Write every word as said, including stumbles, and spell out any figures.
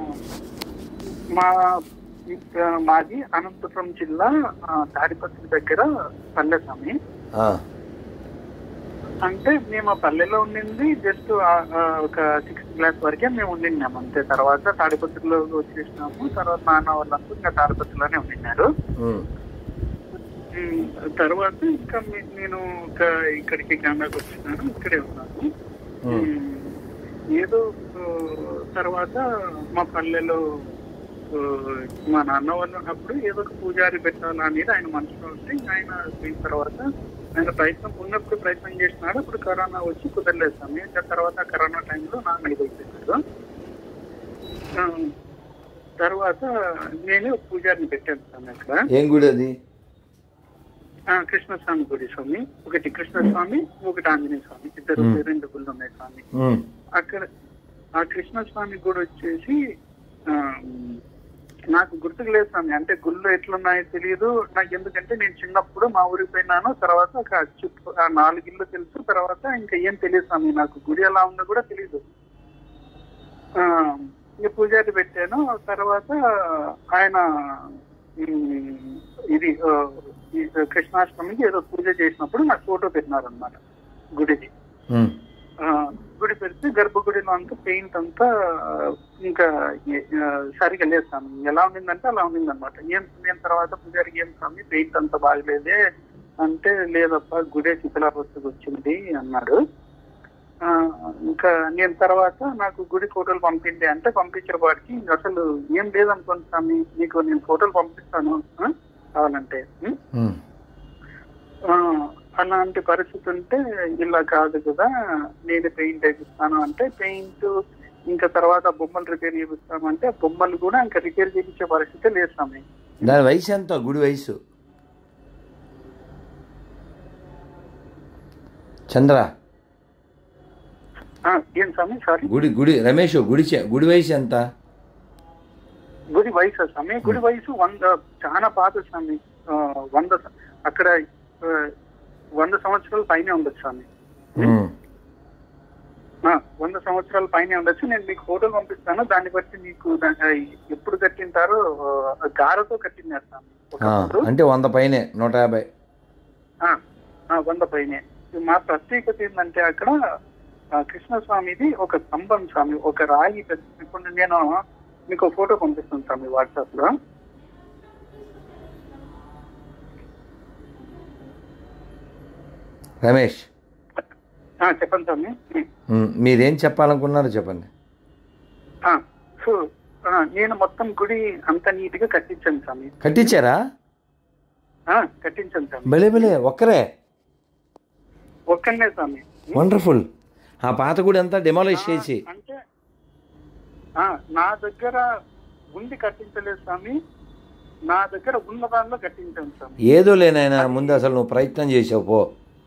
మా మాది అనంతపురం జిల్లా తాడిపత్రి దగ్గర పల్లె స్వామి. అంటే మేము ఆ పల్లెలో ఉండింది జస్ట్ ఒక సిక్స్త్ క్లాస్ వరకే మేము ఉండినాము అంతే. తర్వాత తాడిపత్రిలో వచ్చేసినాము. తర్వాత నాన్న వాళ్ళంతా ఇంకా తాడిపత్రిలోనే ఉండినారు. తర్వాత ఇంకా నేను ఇక్కడికి గంగాకి వచ్చినాను, ఇక్కడే ఉన్నాను. ఏదో తర్వాత మా పల్లెలో మా నాన్న వాళ్ళు ఉన్నప్పుడు ఏదో ఒక పూజారి పెట్టాలి అనేది ఆయన మనసులో ఉంటే ఆయన పోయిన తర్వాత ఆయన ప్రయత్నం ఉన్నప్పుడు ప్రయత్నం చేసినాడు. అప్పుడు కరోనా వచ్చి కుదరలేదు స్వామి. ఇంకా తర్వాత కరోనా టైంలో నాన్న ఇది అయిపోయినాడు. తర్వాత నేను పూజారిని పెట్టాను స్వామి అక్కడ. ఏం గుడి అది? కృష్ణస్వామి గుడి స్వామి. ఒకటి కృష్ణస్వామి, ఒకటి ఆంజనేయ స్వామి, ఇద్దరు రెండు గుళ్ళు ఉన్నాయి స్వామి అక్కడ. ఆ కృష్ణస్వామి గుడి వచ్చేసి నాకు గుర్తుకు లేదు స్వామి. అంటే గుళ్ళు ఎట్లున్నాయో తెలియదు నాకు, ఎందుకంటే నేను చిన్నప్పుడు మా ఊరికి పోయినాను. తర్వాత ఒక చుట్టూ ఆ నాలుగు ఇల్లు తెలుసు. తర్వాత ఇంకా ఏం తెలియదు స్వామి నాకు. గుడి ఎలా ఉందో కూడా తెలీదు. ఇంకా పూజారి పెట్టాను. తర్వాత ఆయన ఇది కృష్ణాష్టమికి ఏదో పూజ చేసినప్పుడు నాకు ఫోటో పెట్టినారనమాట గుడిది. గుడి పెడితే గర్భగుడిలో అంతా పెయింట్ అంతా ఇంకా సరిగా లేదు స్వామి. ఎలా ఉండిందంటే అలా ఉండింది అనమాట. ఏం నేను తర్వాత పూజారికి ఏం స్వామి పెయింట్ అంతా బాగలేదే అంటే, లేదప్ప గుడే శిథిలావస్థకు వచ్చింది అన్నాడు. ఇంకా నేను తర్వాత నాకు గుడి ఫోటోలు పంపింది అంటే పంపించిన వాడికి అసలు ఏం లేదనుకోండి స్వామి, నీకు నేను ఫోటోలు పంపిస్తాను కావాలంటే. అలాంటి పరిస్థితి ఉంటే ఇలా కాదు కదా, నేను పెయింట్ వేపిస్తాను అంటే పెయింట్, ఇంకా తర్వాత బొమ్మలు రిపేర్ చేపిస్తామంటే బొమ్మలు కూడా ఇంకా రిపేర్ చేయించే పరిస్థితి లేదు స్వామి. దాని వయసు ఎంత? గుడి వయసు చంద్ర? ఏం స్వామి? సారీ, గుడి గుడి రమేష్ గుడి గుడి వయసు ఎంత? గుడి వయసు స్వామి, గుడి వయసు వంద, చాలా పాత స్వామి. వంద అక్కడ వంద సంవత్సరాల పైనే ఉండొచ్చు స్వామి. వంద సంవత్సరాల పైనే ఉండొచ్చు. నేను మీకు ఫోటోలు పంపిస్తాను, దాన్ని బట్టి మీకు ఎప్పుడు కట్టింటారో గారతో కట్టినారు స్వామి. అంటే వంద పైనే, నూట యాభై వంద పైనే. మా ప్రత్యేకత ఏంటంటే అక్కడ కృష్ణస్వామిది ఒక స్తంభం స్వామి, ఒక రాయి పెద్ద. ఇప్పుడు నేను మీకు ఫోటో పంపిస్తాను స్వామి వాట్సాప్ లో. రమేష్ చెప్పండి స్వామి. మీరేం చెప్పాలనుకున్నారో చెప్పండి. సో నేను మొత్తం గుడి అంత నీట్ గా కట్టించాను స్వామి. కట్టించారా? కట్టించాను స్వామి. భలే భలే. ఒక్కరే? ఒక్కనే స్వామి. వండర్ఫుల్. ఆ పాత గుడి అంతా డెమాలిష్ చేసి అంటే నా దగ్గర ఉంది కట్టించలేదు స్వామి, నా దగ్గర ఉన్న దానిలో కట్టించాను స్వామి. ఏదో లేనైనా ముందు అసలు నువ్వు ప్రయత్నం చేసావు పో.